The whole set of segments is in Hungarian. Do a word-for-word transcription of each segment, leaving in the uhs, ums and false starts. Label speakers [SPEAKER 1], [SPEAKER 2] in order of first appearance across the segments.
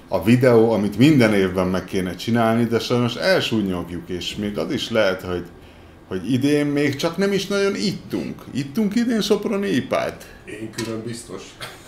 [SPEAKER 1] a videó, amit minden évben meg kéne csinálni, de sajnos elsúnyogjuk, és még az is lehet, hogy, hogy idén még csak nem is nagyon ittunk. Ittunk idén soproni ipát?
[SPEAKER 2] Én külön biztos.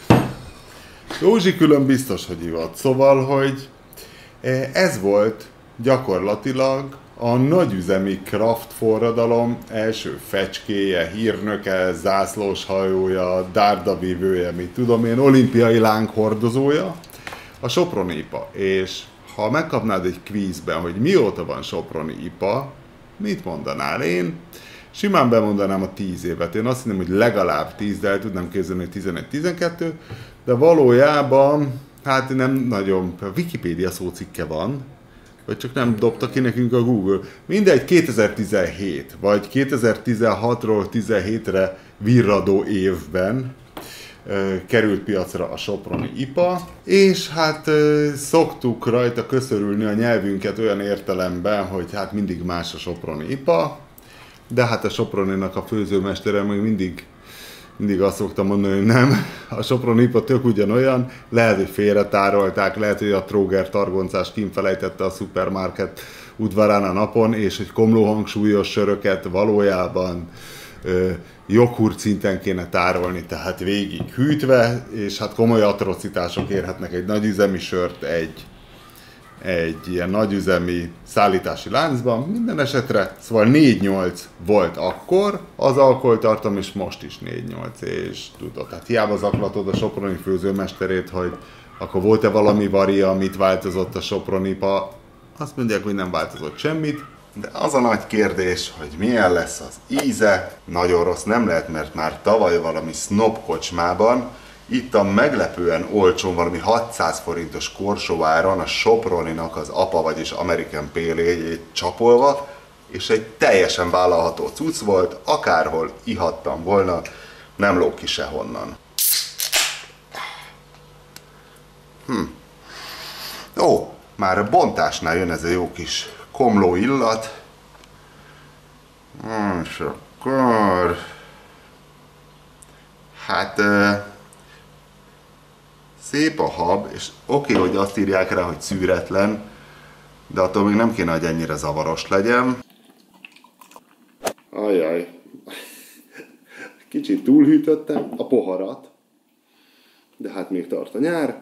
[SPEAKER 1] Józsi külön biztos, hogy ivott. Szóval, hogy ez volt gyakorlatilag a nagyüzemi craft forradalom első fecskéje, hírnöke, zászlós hajója, dárdavívője, mit tudom én, olimpiai lánghordozója, a soproni ipa. És ha megkapnád egy kvízben, hogy mióta van soproni ipa, mit mondanál? Én simán bemondanám a tíz évet. Én azt hiszem, hogy legalább tíz, de el tudnám képzelni, hogy tizenegy-tizenkettő, de valójában, hát nem nagyon, a Wikipédia szócikke van, vagy csak nem dobta ki nekünk a Google. Mindegy, kétezer-tizenhét, vagy kétezer-tizenhatról tizenhétre virradó évben e, került piacra a soproni ipa, és hát e, szoktuk rajta köszörülni a nyelvünket olyan értelemben, hogy hát mindig más a soproni ipa, de hát a Soproninak a főzőmestere még mindig Mindig azt szoktam mondani, hogy nem, a soproni ipa tök ugyanolyan, lehet, hogy félretárolták, lehet, hogy a Tróger targoncás kínfelejtette a szupermarket udvarán a napon, és hogy komlóhangsúlyos söröket valójában ö, joghurt szinten kéne tárolni, tehát végig hűtve, és hát komoly atrocitások érhetnek egy nagyüzemi sört egy, egy ilyen nagyüzemi szállítási láncban, minden esetre, szóval négy nyolc volt akkor az alkoholtartalom, és most is négy nyolc, és tudod, hát hiába zaklatod a soproni főzőmesterét, hogy akkor volt-e valami varia, amit változott a soproni ipa, azt mondják, hogy nem változott semmit, de az a nagy kérdés, hogy milyen lesz az íze, nagyon rossz nem lehet, mert már tavaly valami snob kocsmában ittam meglepően olcsón valami hatszáz forintos korsóáron a Soproninak az apa, vagyis American Pale Ale-jét csapolva, és egy teljesen vállalható cucc volt, akárhol ihattam volna, nem lóg ki sehonnan. Hm. Ó, már a bontásnál jön ez a jó kis komló illat. Hm, és akkor... Hát... Szép a hab, és oké, okay, hogy azt írják rá, hogy szűretlen, de attól még nem kéne, hogy ennyire zavaros legyen. Ajaj. Kicsit túlhűtöttem a poharat, de hát még tart a nyár.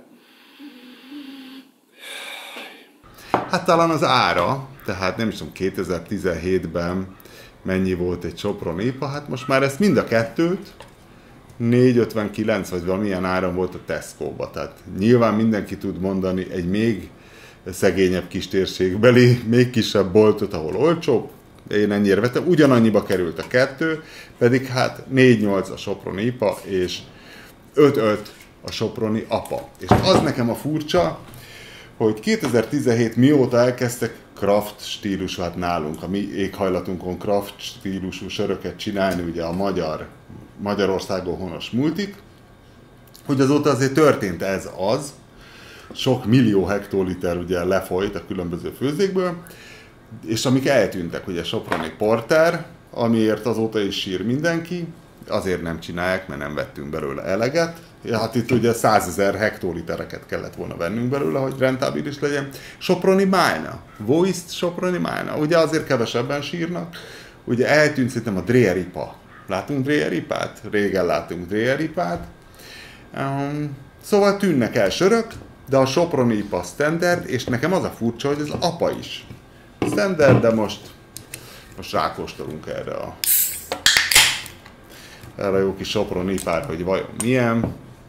[SPEAKER 1] Hát talán az ára, tehát nem is tudom, kétezer-tizenhétben mennyi volt egy soproni ipa, hát most már ezt mind a kettőt, négy ötvenkilenc vagy valamilyen áron volt a Tesco-ba, tehát nyilván mindenki tud mondani egy még szegényebb kistérségbeli, még kisebb boltot, ahol olcsóbb, én ennyire vettem, ugyanannyiba került a kettő, pedig hát négy nyolc a soproni ipa, és öt öt a soproni apa. És az nekem a furcsa, hogy kétezer-tizenhét mióta elkezdtek craft stílusú, hát nálunk, a mi éghajlatunkon craft stílusú söröket csinálni, ugye a magyar, Magyarországon honos multik, hogy azóta azért történt ez az, sok millió hektoliter ugye lefolyt a különböző főzékből, és amik eltűntek, ugye soproni porter, amiért azóta is sír mindenki, azért nem csinálják, mert nem vettünk belőle eleget. Ja, hát itt ugye százezer hektolitereket kellett volna vennünk belőle, hogy rentábilis legyen. Soproni Májna, Voiced Soproni Májna, ugye azért kevesebben sírnak, ugye eltűnt szerintem a Dreher ipa. Látunk Dreher ipát? Régen látunk Dreher ipát. Um, szóval tűnnek el sörök, de a soproni ipa standard, és nekem az a furcsa, hogy az apa is standard, de most, most rákóstolunk erre a, erre a jó kis soproni ipára, hogy vajon milyen.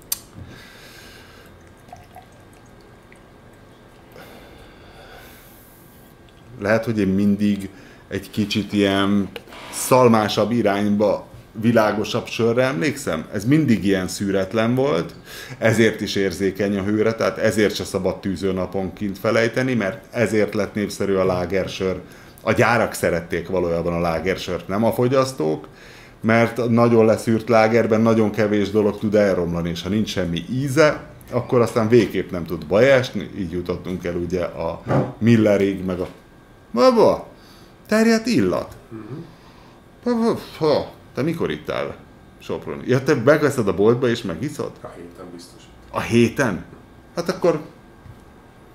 [SPEAKER 1] Lehet, hogy én mindig egy kicsit ilyen szalmásabb irányba, világosabb sörre emlékszem. Ez mindig ilyen szűretlen volt, ezért is érzékeny a hőre, tehát ezért se szabad tűzőnapon kint felejteni, mert ezért lett népszerű a lágersör. A gyárak szerették valójában a lágersört, nem a fogyasztók, mert nagyon leszűrt lágerben nagyon kevés dolog tud elromlani, és ha nincs semmi íze, akkor aztán végképp nem tud baj esni, így jutottunk el ugye a Millerig, meg a... Baba, terjedt illat. Uh-huh. Ha, te mikor ittál Soproni? Ja, te megveszed a boltba és megiszod?
[SPEAKER 2] A héten biztos.
[SPEAKER 1] A héten? Hát akkor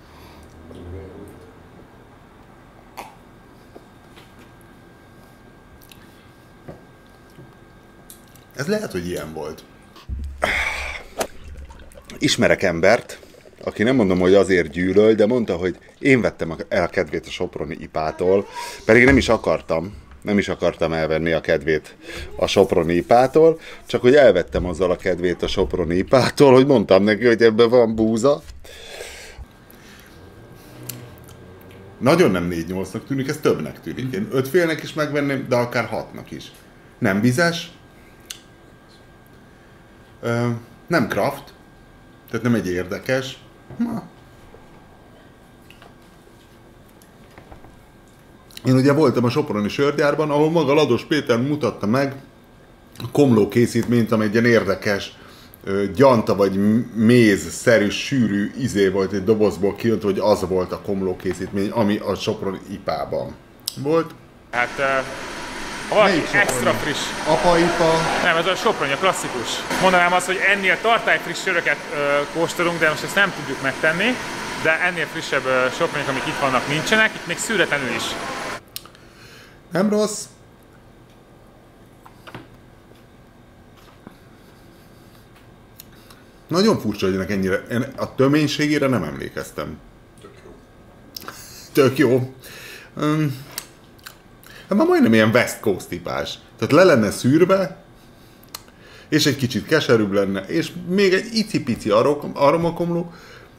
[SPEAKER 1] Ez lehet, hogy ilyen volt. Ismerek embert, aki nem mondom, hogy azért gyűlöl, de mondta, hogy én vettem el a kedvét a soproni ipától, pedig nem is akartam, nem is akartam elvenni a kedvét a soproni ipától, csak hogy elvettem azzal a kedvét a soproni ipától, hogy mondtam neki, hogy ebben van búza. Nagyon nem négy nyolcnak tűnik, ez többnek tűnik. Én öt félnek is megvenném, de akár hatnak is. Nem vizes, nem craft, tehát nem egy érdekes. Na. Én ugye voltam a soproni sörgyárban, ahol maga Lados Péter mutatta meg a komló készítményt, amely egy ilyen érdekes gyanta vagy méz-szerű, sűrű izé volt egy dobozból kijött, hogy az volt a komló készítmény, ami a soproni ipában volt.
[SPEAKER 2] Hát ha valaki extra friss.
[SPEAKER 1] Apa ipa.
[SPEAKER 2] Nem, ez a soproni, a klasszikus. Mondanám azt, hogy ennél tartályfriss söröket ö, kóstolunk, de most ezt nem tudjuk megtenni. De ennél frissebb ö, sopronyok, amik itt vannak, nincsenek, itt még szűretlenül is.
[SPEAKER 1] Nem rossz. Nagyon furcsa, hogy ennek ennyire, a töménységére nem emlékeztem.
[SPEAKER 3] Tök jó.
[SPEAKER 1] Tök jó. Um, hát már majdnem ilyen West Coast típás. Tehát le lenne szűrve, és egy kicsit keserűbb lenne, és még egy icipici aromakomló.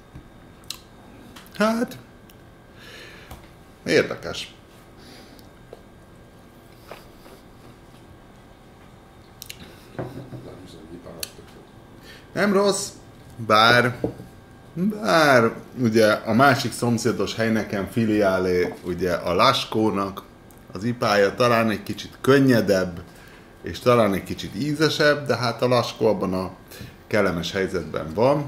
[SPEAKER 1] Hát, érdekes. Nem rossz, bár, bár ugye a másik szomszédos Heineken filiálé, ugye a Laskónak az ipája talán egy kicsit könnyedebb, és talán egy kicsit ízesebb, de hát a Laskó abban a kellemes helyzetben van,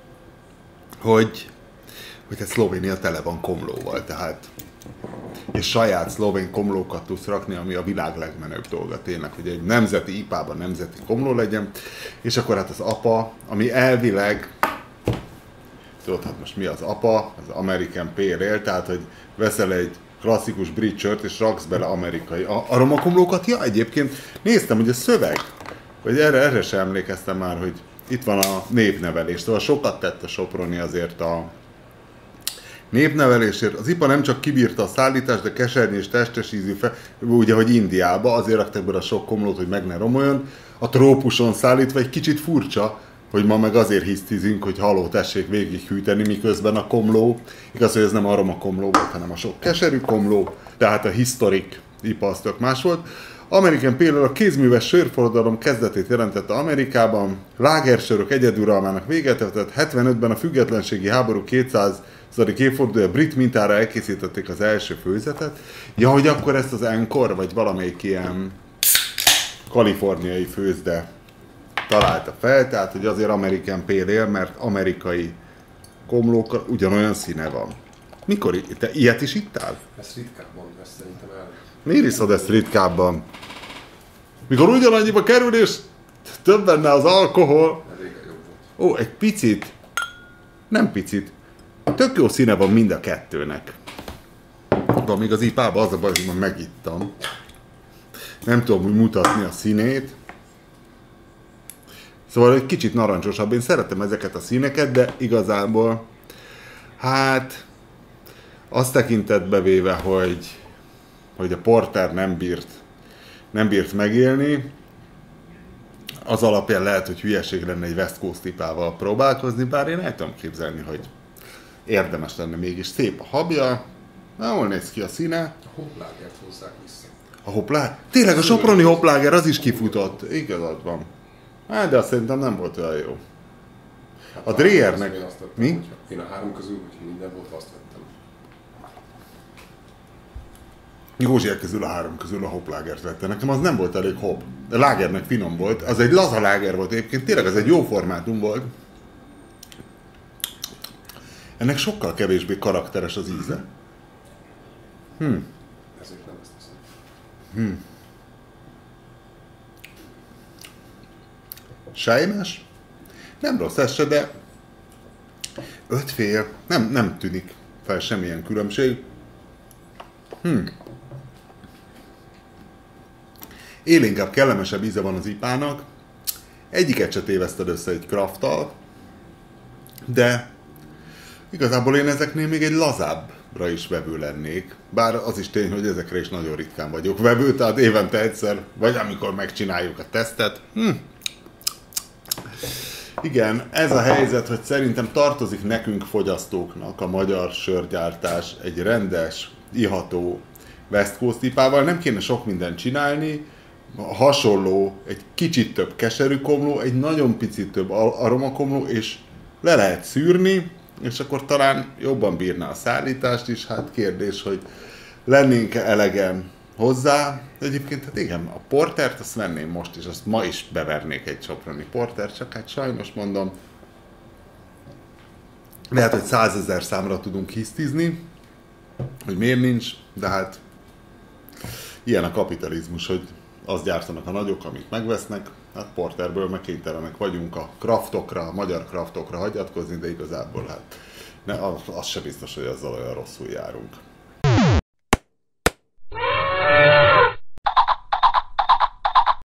[SPEAKER 1] hogy, hogy hát Szlovénia tele van komlóval, tehát és saját szlovén komlókat tudsz rakni, ami a világ legmenőbb dolga tényleg, hogy egy nemzeti ipában nemzeti komló legyen, és akkor hát az apa, ami elvileg, tudod, hát most mi az apa? Az American Pale Ale, tehát hogy veszel egy klasszikus brit sört, és raksz bele amerikai aromakomlókat. Ja, egyébként néztem, hogy a szöveg, vagy erre, erre sem emlékeztem már, hogy itt van a népnevelés, szóval sokat tett a Soproni azért a népnevelésért. Az ipa nem csak kibírta a szállítást, de kesernyés és testes ízű, fe, ugye, hogy Indiába, azért raktak bele a sok komlót, hogy meg ne romoljon. A trópuson szállítva egy kicsit furcsa, hogy ma meg azért hisztizünk, hogy haló, tessék végighűteni, miközben a komló, igaz, hogy ez nem aroma komló volt, hanem a sok keserű komló, tehát a historik ipa az tök más volt. American Pale Ale a kézműves sörforradalom kezdetét jelentette Amerikában, lágersörök egyeduralmának véget vetett, hetvenötben a függetlenségi háború kétszázadik évfordulója brit mintára elkészítették az első főzetet. Ja, hogy akkor ezt az Encore, vagy valamelyik ilyen kaliforniai főzde találta fel, tehát hogy azért American Pale Ale, mert amerikai komlókkal ugyanolyan színe van. Mikor? Te ilyet is ittál?
[SPEAKER 3] Ezt ritkábban vesz szerintem el.
[SPEAKER 1] Miért iszod ezt ritkábban? Mikor ugyanannyiba kerül, és több benne az alkohol.
[SPEAKER 3] Elég jobb volt.
[SPEAKER 1] Ó, egy picit. Nem picit. Tök jó színe van mind a kettőnek. Van még az ipában az a baj, hogy már megittam. Nem tudom úgy mutatni a színét. Szóval egy kicsit narancsosabb. Én szeretem ezeket a színeket, de igazából hát azt tekintetbe véve, hogy, hogy a porter nem bírt, nem bírt megélni, az alapján lehet, hogy hülyeség lenne egy West Coast ipával próbálkozni, bár én el tudom képzelni, hogy érdemes lenne mégis. Szép a habja, jól néz ki a színe.
[SPEAKER 3] A hoplágert hozzák vissza.
[SPEAKER 1] A hopláger? Tényleg a soproni hopláger az is kifutott. Igazad van. Hát, de azt szerintem nem volt olyan jó.
[SPEAKER 3] Hát
[SPEAKER 1] a Dreyernek... Mi?
[SPEAKER 3] Hogyha én a három közül, hogy minden volt, azt vettem.
[SPEAKER 1] Józsiek közül a három közül a hoplágert vette. Nekem az nem volt elég hop. A lágernek finom volt. Az egy laza láger volt egyébként. Tényleg az egy jó formátum volt. Ennek sokkal kevésbé karakteres az íze. Hm.
[SPEAKER 3] Ezért nem ezt teszem.
[SPEAKER 1] Hm. Sejmes? Nem rossz ez se, de öt fél. Nem, nem tűnik fel semmilyen különbség. Hm. Élénkebb, kellemesebb íze van az ipának. egyiket se téveszted össze egy crafttal, de igazából én ezeknél még egy lazábbra is vevő lennék. Bár az is tény, hogy ezekre is nagyon ritkán vagyok vevő, tehát évente egyszer, vagy amikor megcsináljuk a tesztet. Hm. Igen, ez a helyzet, hogy szerintem tartozik nekünk fogyasztóknak a magyar sörgyártás egy rendes, iható West Coast í pé á-val. Nem kéne sok mindent csinálni, hasonló, egy kicsit több keserű komló, egy nagyon picit több aromakomló, és le lehet szűrni, és akkor talán jobban bírná a szállítást is. Hát kérdés, hogy lennénk-e elegen hozzá. Egyébként, hát igen, a portert azt venném most is, azt ma is bevernék egy soproni portert, csak hát sajnos mondom, lehet, hogy százezer számra tudunk hisztizni, hogy miért nincs, de hát ilyen a kapitalizmus, hogy azt gyártanak a nagyok, amit megvesznek, hát porterből meg kénytelenek vagyunk a craftokra, a magyar craftokra hagyatkozni, de igazából hát ne, az, az se biztos, hogy azzal olyan rosszul járunk.